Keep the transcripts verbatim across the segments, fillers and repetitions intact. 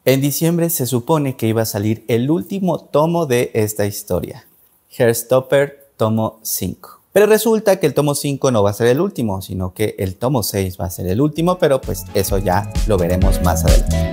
En diciembre se supone que iba a salir el último tomo de esta historia, Heartstopper tomo cinco. Pero resulta que el tomo cinco no va a ser el último, sino que el tomo seis va a ser el último, pero pues eso ya lo veremos más adelante.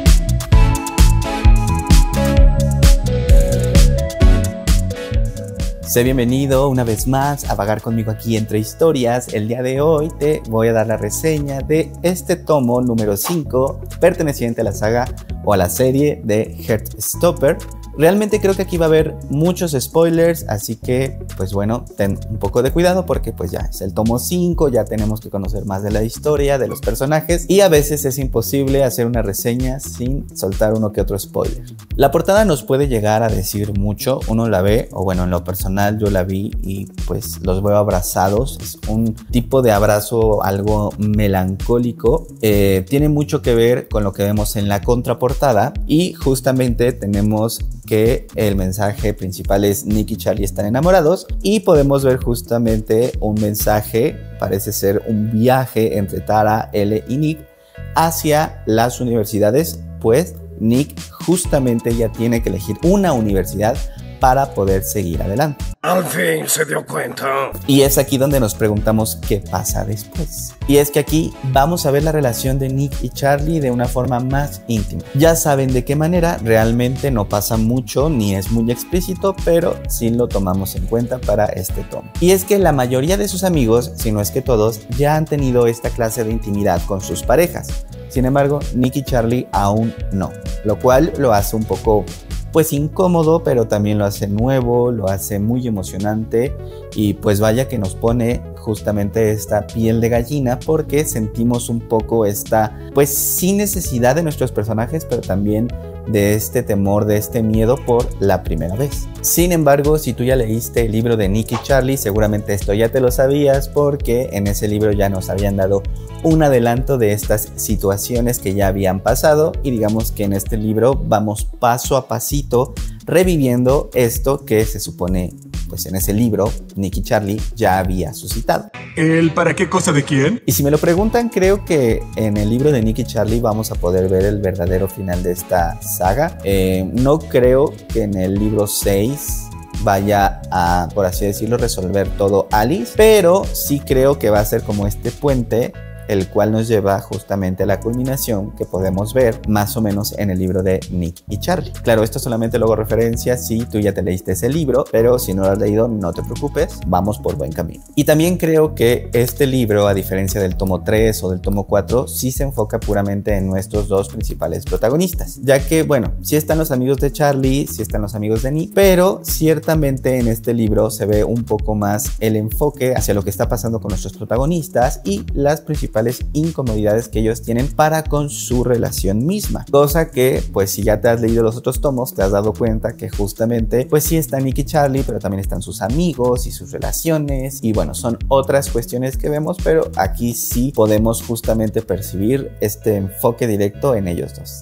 Sé bienvenido una vez más a vagar conmigo aquí entre historias. El día de hoy te voy a dar la reseña de este tomo número cinco perteneciente a la saga o a la serie de Heartstopper. Realmente creo que aquí va a haber muchos spoilers, así que pues bueno, ten un poco de cuidado porque pues ya es el tomo cinco, ya tenemos que conocer más de la historia, de los personajes y a veces es imposible hacer una reseña sin soltar uno que otro spoiler. La portada nos puede llegar a decir mucho, uno la ve, o bueno, en lo personal yo la vi y pues los veo abrazados, es un tipo de abrazo algo melancólico, eh, tiene mucho que ver con lo que vemos en la contraportada y justamente tenemos que el mensaje principal es Nick y Charlie están enamorados y podemos ver justamente un mensaje, parece ser un viaje entre Tara, Elle y Nick hacia las universidades, pues Nick justamente ya tiene que elegir una universidad para poder seguir adelante. Al fin se dio cuenta. Y es aquí donde nos preguntamos qué pasa después. Y es que aquí vamos a ver la relación de Nick y Charlie de una forma más íntima. Ya saben de qué manera, realmente no pasa mucho ni es muy explícito, pero sí lo tomamos en cuenta para este tomo. Y es que la mayoría de sus amigos, si no es que todos, ya han tenido esta clase de intimidad con sus parejas. Sin embargo, Nick y Charlie aún no, lo cual lo hace un poco pues incómodo, pero también lo hace nuevo, lo hace muy emocionante y pues vaya que nos pone justamente esta piel de gallina porque sentimos un poco esta pues sin necesidad de nuestros personajes, pero también de este temor, de este miedo por la primera vez. Sin embargo, si tú ya leíste el libro de Nick y Charlie, seguramente esto ya te lo sabías porque en ese libro ya nos habían dado un adelanto de estas situaciones que ya habían pasado y digamos que en este libro vamos paso a pasito reviviendo esto que se supone pues en ese libro Nick y Charlie ya había suscitado. ¿El para qué cosa de quién? Y si me lo preguntan, creo que en el libro de Nick y Charlie vamos a poder ver el verdadero final de esta saga. Eh, no creo que en el libro seis vaya a, por así decirlo, resolver todo Alice, pero sí creo que va a ser como este puente el cual nos lleva justamente a la culminación que podemos ver más o menos en el libro de Nick y Charlie. Claro, esto solamente lo hago referencia si tú ya te leíste ese libro, pero si no lo has leído no te preocupes, vamos por buen camino. Y también creo que este libro, a diferencia del tomo tres o del tomo cuatro, sí se enfoca puramente en nuestros dos principales protagonistas, ya que bueno, sí están los amigos de Charlie, sí están los amigos de Nick, pero ciertamente en este libro se ve un poco más el enfoque hacia lo que está pasando con nuestros protagonistas y las principales incomodidades que ellos tienen para con su relación misma, cosa que pues si ya te has leído los otros tomos te has dado cuenta que justamente pues sí está Nick y Charlie, pero también están sus amigos y sus relaciones y bueno, son otras cuestiones que vemos, pero aquí sí podemos justamente percibir este enfoque directo en ellos dos.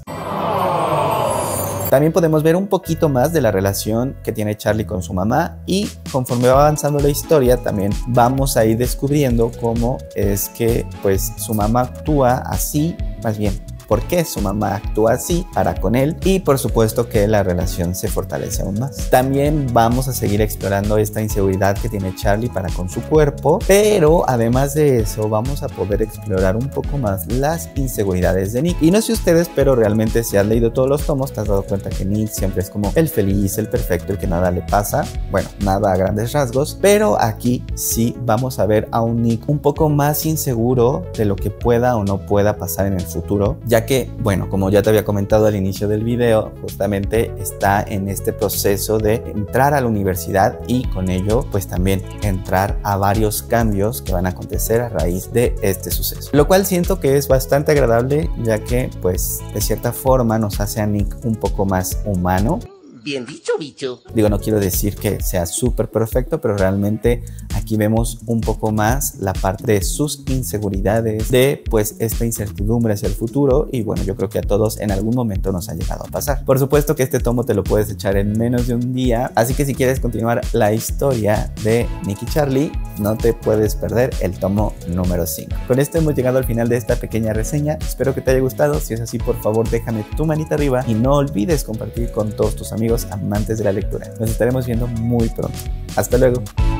También podemos ver un poquito más de la relación que tiene Charlie con su mamá y conforme va avanzando la historia también vamos a ir descubriendo cómo es que pues su mamá actúa así, más bien por qué su mamá actúa así para con él y por supuesto que la relación se fortalece aún más. También vamos a seguir explorando esta inseguridad que tiene Charlie para con su cuerpo, pero además de eso vamos a poder explorar un poco más las inseguridades de Nick. Y no sé ustedes, pero realmente si has leído todos los tomos te has dado cuenta que Nick siempre es como el feliz, el perfecto, el que nada le pasa, bueno, nada a grandes rasgos, pero aquí sí vamos a ver a un Nick un poco más inseguro de lo que pueda o no pueda pasar en el futuro, ya que, bueno, como ya te había comentado al inicio del video, justamente está en este proceso de entrar a la universidad y con ello, pues también entrar a varios cambios que van a acontecer a raíz de este suceso. Lo cual siento que es bastante agradable, ya que, pues, de cierta forma nos hace a Nick un poco más humano. Bien dicho, bicho. Digo, no quiero decir que sea súper perfecto, pero realmente aquí Aquí vemos un poco más la parte de sus inseguridades, de pues esta incertidumbre hacia el futuro, y bueno, yo creo que a todos en algún momento nos ha llegado a pasar. Por supuesto que este tomo te lo puedes echar en menos de un día, así que si quieres continuar la historia de Nick y Charlie, no te puedes perder el tomo número cinco. Con esto hemos llegado al final de esta pequeña reseña, espero que te haya gustado. Si es así, por favor déjame tu manita arriba y no olvides compartir con todos tus amigos amantes de la lectura. Nos estaremos viendo muy pronto. Hasta luego.